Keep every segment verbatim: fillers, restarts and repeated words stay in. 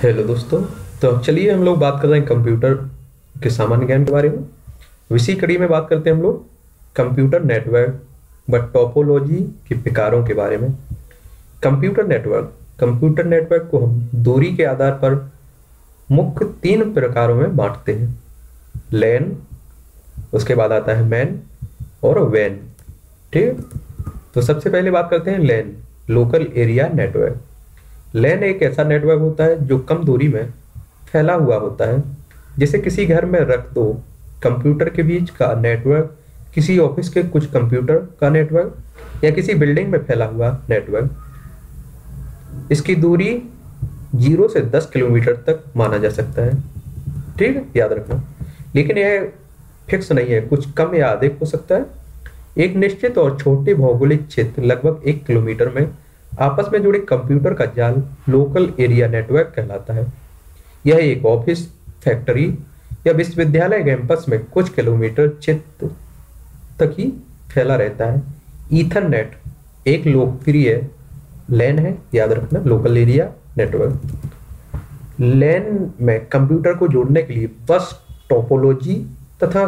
Hello दोस्तों। तो अब चलिए हम लोग बात कर रहे हैं कंप्यूटर के सामान्य ज्ञान के बारे में। इसी कड़ी में बात करते हैं हम लोग कंप्यूटर नेटवर्क व टोपोलॉजी के प्रकारों के बारे में। कंप्यूटर नेटवर्क कंप्यूटर नेटवर्क को हम दूरी के आधार पर मुख्य तीन प्रकारों में बांटते हैं। लैन, उसके बाद आता है मैन और वैन। ठीक है, तो सबसे पहले बात करते हैं LAN, local area network. LAN एक ऐसा नेटवर्क होता है जो कम दूरी में फैला हुआ होता है। जैसे किसी घर में रख दो कंप्यूटर के बीच का नेटवर्क, किसी ऑफिस के कुछ कंप्यूटर का नेटवर्क, या किसी बिल्डिंग में फैला हुआ नेटवर्क। इसकी दूरी जीरो से दस किलोमीटर तक माना जा सकता है। ठीक है, याद रखना। लेकिन यह फिक्स नहीं है, कुछ कम या अधिक हो सकता है। एक निश्चित और छोटे भौगोलिक क्षेत्र लगभग एक किलोमीटर में आपस में जुड़े कंप्यूटर का जाल लोकल एरिया नेटवर्क कहलाता है। यह एक ऑफिस, फैक्ट्री या विश्वविद्यालय कैंपस में कुछ किलोमीटर क्षेत्र तक ही फैला रहता है। ईथरनेट एक लोकप्रिय लैन है, याद रखना, लोकल एरिया नेटवर्क। लैन में कंप्यूटर को जोड़ने के लिए बस टोपोलॉजी तथा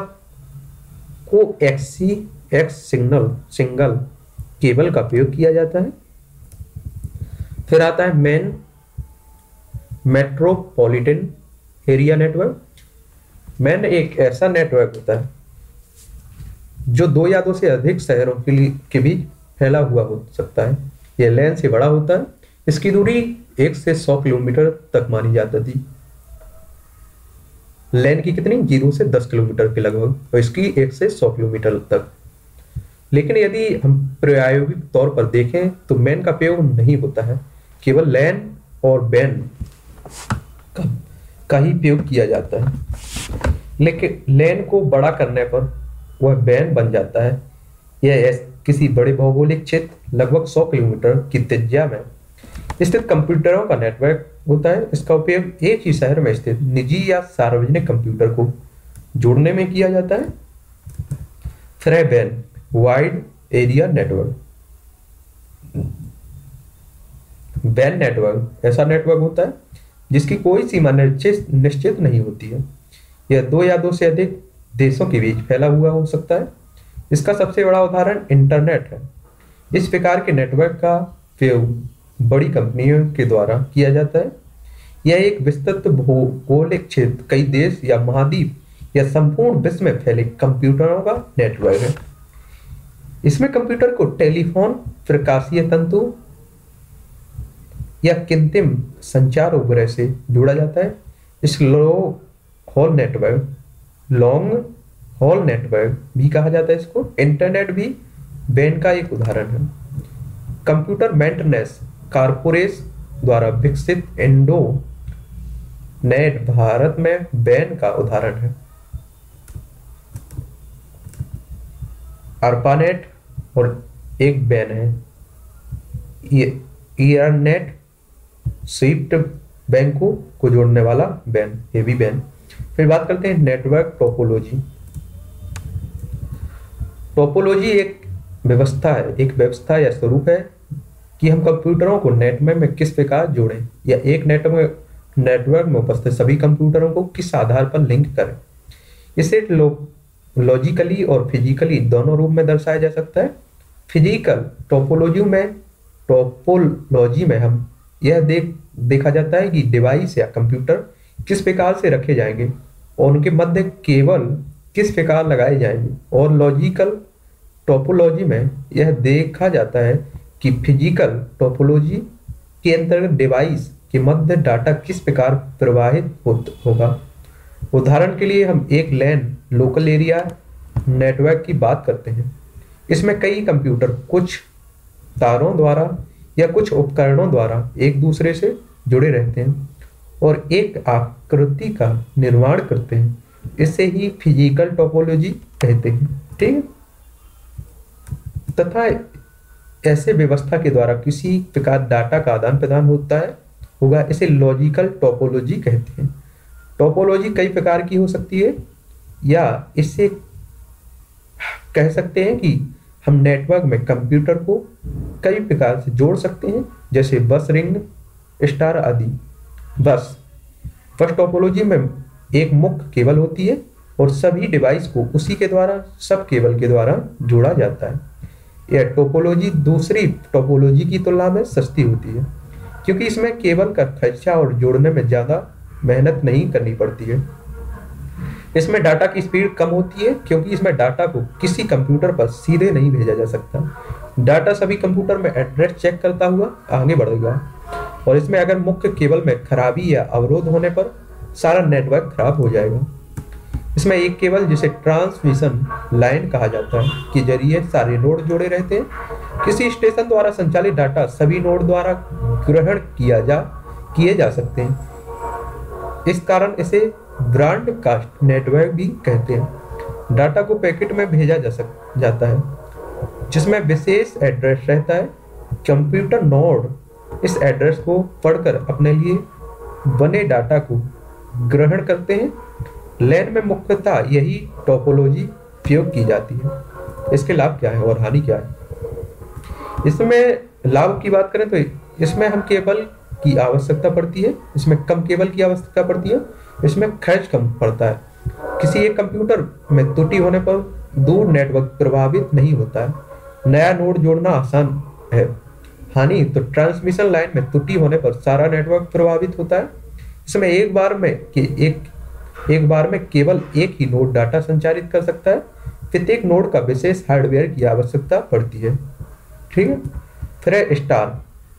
कोएक्सियल सिग्नल सिंगल केबल का प्रयोग किया जाता है। फिर आता है main metropolitan area network. MAN एक ऐसा नेटवर्क होता है जो दो या दो से अधिक शहरों के लिए के बीच फैला हुआ हो सकता है। यह लैन से बड़ा होता है। इसकी दूरी एक से सौ किलोमीटर तक मानी जाती थी। लैन की कितनी, जीरो से दस किलोमीटर के लगभग, और इसकी एक से सौ किलोमीटर तक। लेकिन यदि हम प्रायोगिक तौर पर देखें तो मैन का प्रयोग नहीं होता है, केवल लैन और बैन का, का ही प्रयोग किया जाता है। लेकिन लैन को बड़ा करने पर वह बैन बन जाता है। यह किसी बड़े भौगोलिक क्षेत्र लगभग सौ किलोमीटर की त्रिज्या में स्थित कंप्यूटरों का नेटवर्क होता है। इसका उपयोग एक ही शहर में स्थित निजी या सार्वजनिक कंप्यूटर को जोड़ने में किया जाता है। फिर है WAN, wide area network. WAN network ऐसा नेटवर्क होता है जिसकी कोई सीमा निश्चित निश्चित नहीं होती है। यह दो या दो से अधिक देशों के बीच फैला हुआ हो सकता है। इसका सबसे बड़ा उदाहरण इंटरनेट है। इस प्रकार के नेटवर्क का प्रयोग बड़ी कंपनियों के द्वारा किया जाता है। यह एक विस्तृत भौगोलिक क्षेत्र, कई देश या महाद्वीप या संपूर्ण विश्व में फैले कंप्यूटरों का नेटवर्क है। इसमें कंप्यूटर को टेलीफोन, प्रकाशीय तंतु या कृत्रिम संचार उपग्रह से जोड़ा जाता है। इस लो haul network, long haul network भी कहा जाता है इसको। इंटरनेट भी बैन का एक उदाहरण है। कंप्यूटर मेंटेनेंस कॉर्पोरेशन द्वारा विकसित इंडो नेट भारत में बैन का उदाहरण है। अर्पानेट और एक बैन है। ईथरनेट स्विफ्ट बैंकों को जोड़ने वाला बैन, ये भी बैन। फिर बात करते हैं नेटवर्क टोपोलॉजी। टोपोलॉजी एक व्यवस्था है, एक व्यवस्था या स्वरूप है कि हम कंप्यूटरों को नेटवर्क में किस प्रकार जोड़ें, या एक नेटवर्क नेटवर्क में उपस्थित सभी कंप्यूटरों को किस आधार पर लिंक करें। इसे लॉजिकली और फिजिकली दोनों रूप में दर्शाया जा सकता है। फिजिकल टोपोलॉजी में टोपोलॉजी में हम यह देख देखा जाता है कि डिवाइस या कंप्यूटर किस प्रकार से रखे जाएंगे और उनके मध्य केबल किस प्रकार लगाए जाएंगे। और लॉजिकल टोपोलॉजी में यह देखा जाता है कि फिजिकल टोपोलॉजी के अंतर्गत डिवाइस के मध्य डाटा किस प्रकार प्रवाहित होगा। उदाहरण के लिए हम एक लैन, लोकल एरिया नेटवर्क की बात करते हैं। इसमें कई कंप्यूटर कुछ तारों द्वारा या कुछ उपकरणों द्वारा एक दूसरे से जुड़े रहते हैं और एक आकृति का निर्माण करते हैं। इसे ही फिजिकल टोपोलॉजी कहते हैं। ठीक है, तथा ऐसे व्यवस्था के द्वारा किसी प्रकार डाटा का आदान प्रदान होता है होगा, इसे लॉजिकल टोपोलॉजी कहते हैं। टोपोलॉजी कई प्रकार की हो सकती है, या इससे कह सकते हैं कि हम नेटवर्क में कंप्यूटर को कई प्रकार से जोड़ सकते हैं, जैसे बस, रिंग, स्टार आदि। बस फर्स्ट टोपोलॉजी में एक मुख्य केबल होती है और सभी डिवाइस को उसी के द्वारा सब केबल के द्वारा जोड़ा जाता है। यह टोपोलॉजी दूसरी टोपोलॉजी की तुलना में सस्ती होती है क्योंकि इसमें केबल का खर्चा और जोड़ने में ज़्यादा मेहनत नहीं करनी पड़ती है। इसमें डाटा की स्पीड कम होती है क्योंकि इसमें डाटा को किसी कंप्यूटर पर सीधे नहीं भेजा जा सकता। डाटा सभी कंप्यूटर में एड्रेस चेक करता हुआ आगे बढ़ेगा और इसमें अगर मुख्य केबल में खराबी या अवरोध होने पर सारा नेटवर्क खराब हो जाएगा। इसमें एक केबल जिसे ट्रांसमिशन लाइन कहा जाता है के जरिए सारे नोड जोड़े रहते हैं। किसी स्टेशन द्वारा संचालित डाटा सभी नोड द्वारा ग्रहण किया जा किए जा सकते हैं। इस कारण इसे ब्रॉडकास्ट नेटवर्क भी कहते हैं। डाटा को पैकेट में भेजा जा सक जाता है जिसमें विशेष एड्रेस रहता है। कंप्यूटर नोड इस एड्रेस को पढ़कर अपने लिए बने डाटा को ग्रहण करते हैं। लैन में मुख्यतः यही टोपोलॉजी उपयोग की जाती है। इसके लाभ क्या है और हानि क्या है? इसमें लाभ की बात करें तो इसमें हम केबल की आवश्यकता पड़ती है, इसमें कम केबल की आवश्यकता पड़ती है, इसमें खर्च कम पड़ता है। किसी एक कंप्यूटर में त्रुटि होने पर दूर नेटवर्क प्रभावित नहीं होता है। नया नोड जोड़ना आसान है। हानि तो ट्रांसमिशन लाइन में त्रुटि होने पर सारा नेटवर्क प्रभावित होता है। इसमें एक बार में कि एक एक बार में केवल एक ही नोड डाटा संचारित कर सकता है। प्रत्येक नोड का विशेष हार्डवेयर की आवश्यकता पड़ती है। ठीक है। फिर है स्टार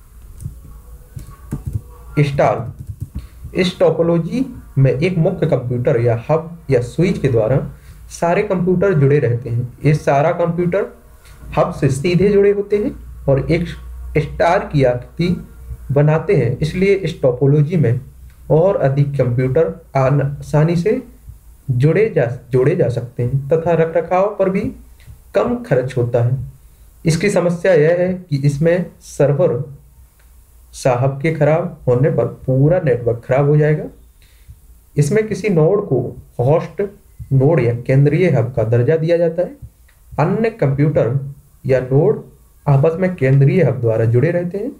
स्टार इस टोपोलॉजी में एक मुख्य कंप्यूटर या हब या स्विच के द्वारा सारे कंप्यूटर जुड़े रहते हैं। ये सारा कंप्यूटर हब से सीधे जुड़े होते हैं और एक स्टार की आकृति बनाते हैं। इसलिए इस टोपोलॉजी में और अधिक कंप्यूटर आसानी से जुड़े जा जोड़े जा सकते हैं तथा रखरखाव पर भी कम खर्च होता है। इसकी समस्या यह है कि इसमें सर्वर साहब के खराब होने पर पूरा नेटवर्क खराब हो जाएगा। इसमें किसी नोड को होस्ट नोड या केंद्रीय हब का दर्जा दिया जाता है। अन्य कंप्यूटर या नोड आपस में केंद्रीय हब द्वारा जुड़े रहते हैं।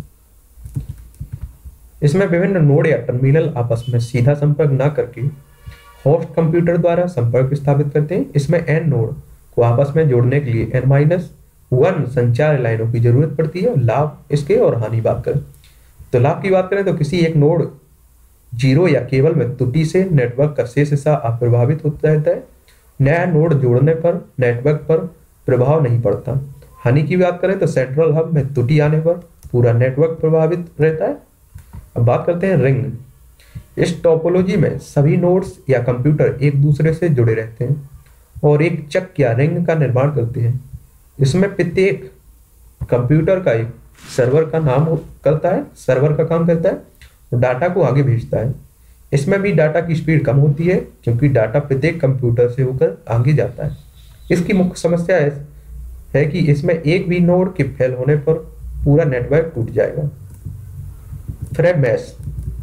इसमें विभिन्न नोड या टर्मिनल आपस में सीधा संपर्क न करके होस्ट कंप्यूटर द्वारा संपर्क स्थापित करते हैं। इसमें एन नोड को आपस में जोड़ने के लिए एन माइनस वन संचार लाइनों की जरूरत पड़ती है। लाभ इसके और हानि बात करें तो लाभ की बात करें तो किसी एक नोड जीरो या केवल में त्रुटि से नेटवर्क का शेष हिस्सा अप्रभावित होता रहता है। नया नोड जोड़ने पर नेटवर्क पर प्रभाव नहीं पड़ता। हानि की बात करें तो सेंट्रल हब में त्रुटि आने पर पूरा नेटवर्क प्रभावित रहता है। अब बात करते हैं रिंग। इस टोपोलॉजी में सभी नोड्स या कंप्यूटर एक दूसरे से जुड़े रहते हैं और एक चक या रिंग का निर्माण करते हैं। इसमें प्रत्येक कंप्यूटर का एक सर्वर का नाम करता है सर्वर का काम करता है और डाटा को आगे भेजता है। इसमें भी डाटा की स्पीड कम होती है क्योंकि डाटा प्रत्येक कंप्यूटर से होकर आगे जाता है। इसकी मुख्य समस्या है, है कि इसमें एक भी नोड के फेल होने पर पूरा नेटवर्क टूट जाएगा। फिर है मैश।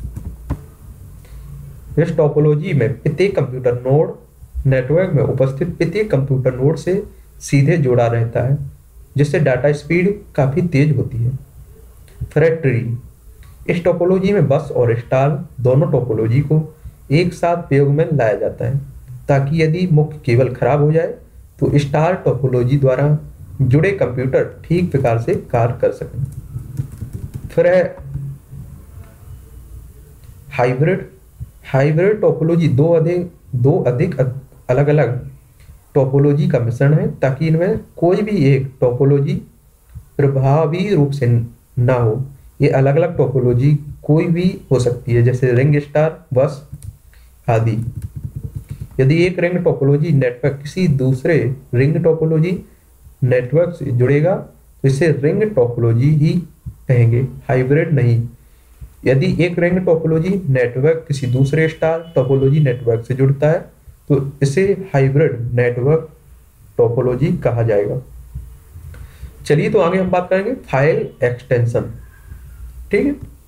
इस टोपोलॉजी में प्रत्येक कंप्यूटर नोड नेटवर्क में उपस्थित प्रत्येक कंप्यूटर नोड से सीधे जुड़ा रहता है जिससे डाटा स्पीड काफी तेज होती है। फिर है ट्री। इस टोपोलॉजी में बस और स्टार दोनों टोपोलॉजी को एक साथ प्रयोग में लाया जाता है ताकि यदि मुख्य केबल खराब हो जाए तो स्टार टोपोलॉजी द्वारा जुड़े कंप्यूटर ठीक प्रकार से कार्य कर सकें। फिर है हाइब्रिड। हाइब्रिड टोपोलॉजी दो अधिक दो अधिक अलग अलग टोपोलॉजी का मिश्रण है ताकि इनमें कोई भी एक टोपोलॉजी प्रभावी रूप से ना हो। ये अलग अलग टोपोलॉजी कोई भी हो सकती है जैसे रिंग स्टार बस आदि। यदि एक रिंग टोपोलॉजी नेटवर्क किसी दूसरे रिंग टोपोलॉजी नेटवर्क से जुड़ेगा तो इसे रिंग टोपोलॉजी ही कहेंगे, हाइब्रिड नहीं। यदि एक रिंग टोपोलॉजी नेटवर्क किसी दूसरे स्टार टोपोलॉजी नेटवर्क से जुड़ता है तो इसे हाइब्रिड नेटवर्क टोपोलॉजी कहा जाएगा। चलिए तो आगे हम बात करेंगे फाइल एक्सटेंशन। ठीक है।